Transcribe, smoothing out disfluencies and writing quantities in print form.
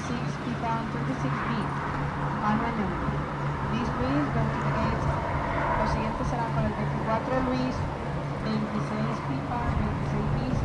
Pipa, 36B. Manuel Núñez. These Luis, go to the gate. Los siguientes serán con el 24 Luis, 26 Pipa, 26 bis,